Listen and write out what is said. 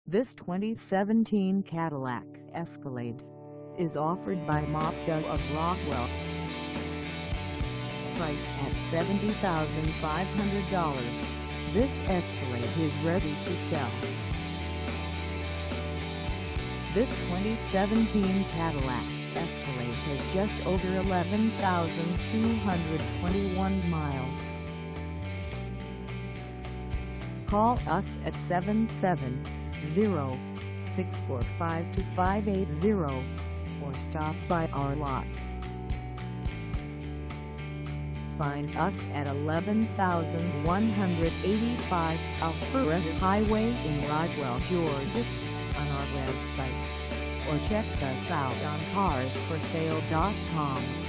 This 2017 Cadillac Escalade is offered by Mazda of Roswell. Priced at $70,500, this Escalade is ready to sell. This 2017 Cadillac Escalade has just over 11,221 miles. Call us at 770-645-2580 or stop by our lot. Find us at 11,185 Alpharetta Highway in Roswell, Georgia, on our website, or check us out on carsforsale.com.